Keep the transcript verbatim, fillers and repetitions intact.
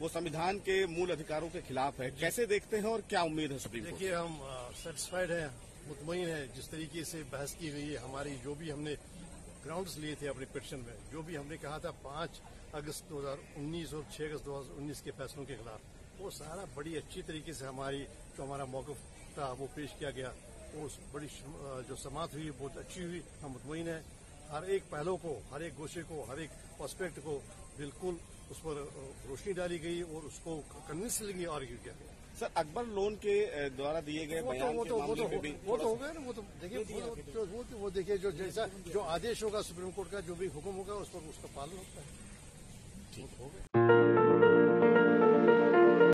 वो संविधान के मूल अधिकारों के खिलाफ है। कैसे देखते हैं और क्या उम्मीद है सुप्रीम कोर्ट? देखिए, हम सेटिस्फाइड हैं, मुतमईन है जिस तरीके से बहस की गई है। हमारी जो भी हमने ग्राउंड्स लिए थे अपने पिटीशन में, जो भी हमने कहा था पांच अगस्त दो हजार उन्नीस और छह अगस्त दो हजार उन्नीस के फैसलों के खिलाफ, वो सारा बड़ी अच्छी तरीके से हमारी जो हमारा मौक़िफ़ था वो पेश किया गया। वो बड़ी जो समाअत हुई बहुत अच्छी हुई। हम मुतमईन हैं, हर एक पहलू को, हर एक गोशे को, हर एक एस्पेक्ट को बिल्कुल उस पर रोशनी डाली गई और उसको कन्विंसिंगली आर्ग्यू किया गया। सर, अकबर लोन के द्वारा दिए गए बयान वो के तो वो मामले तो में भी वो तो हो गया ना। वो तो देखिए वो, वो, वो देखिए जो जैसा जो आदेश होगा सुप्रीम कोर्ट का, जो भी हुक्म होगा उस पर उसका पालन होता है। ठीक हो गया।